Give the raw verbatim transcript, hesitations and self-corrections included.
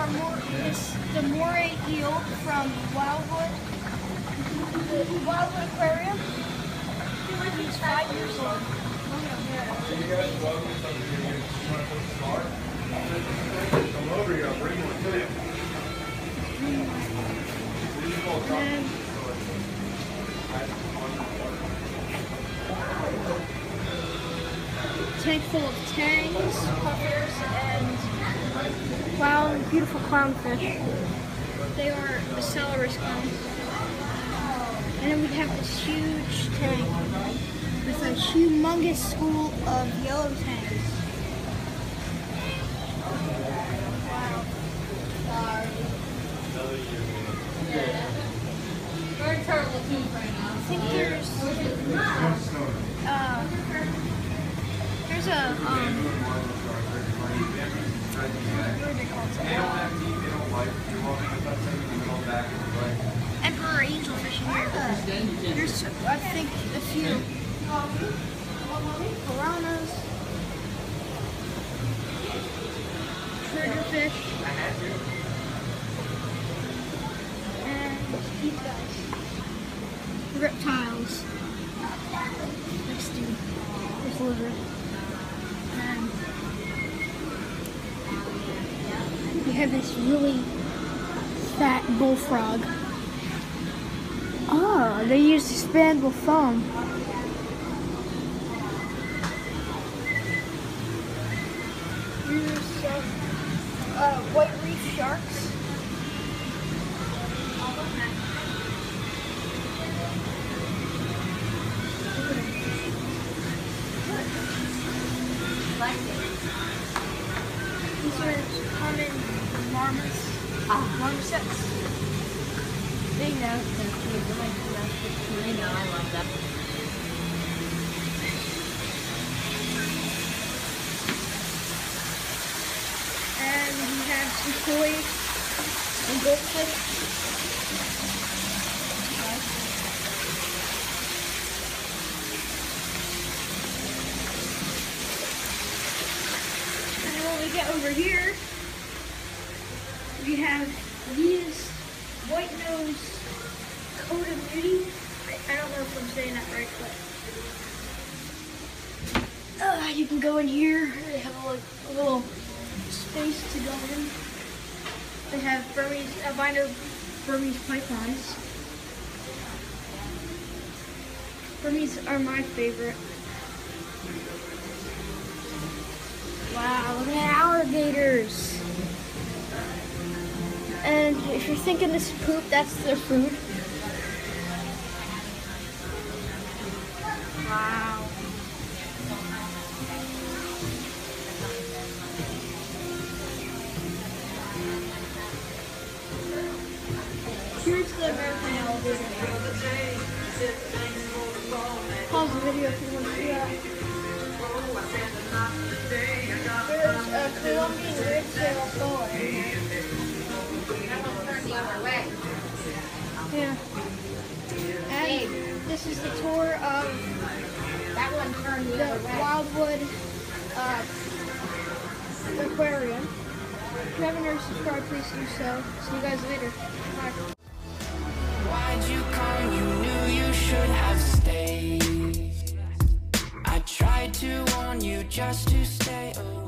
are more this the moray eel from Wildwood, the Wildwood Aquarium. He's five years old. So you guys welcome something you want to put the car? Come over here, I'll bring one to you. And tank full of tangs, puffers, and clown, beautiful clownfish. They are Celarus clowns. And then we have this huge tank with a humongous school of yellow tangs. Wow. Sorry. We're turtle tooth right now. I think there's uh, there's a um what are they called? Emperor angelfish in here. There's I think a few piranhas, triggerfish, and these guys, reptiles. Next to this lizard. And we have this really fat bullfrog. Oh, they use expandable foam. Here's some uh, white reef sharks. These are common marmots. Ah, marmosets. They know it's so cute. They're like domestic too. I know, I love them. And we have some koi and goldfish. And when we get over here, we have these white-nosed Coda Beauty. I, I don't know if I'm saying that right, but uh, you can go in here. They have a, like, a little space to go in. They have Burmese, albino Burmese pythons. Burmese are my favorite. Wow, look at alligators. And if you're thinking this is poop, that's their food. Wow. Here's the American alligator. Pause the video if you want to see that. There's a Colombian red-tailed boa. The other way. Yeah. And this is the tour of That one turned the the other way. Wildwood uh, Aquarium. If you haven't already subscribed, please do so. See you guys later. Bye. Why'd you come? You knew you should have stayed. I tried to warn you just to stay away.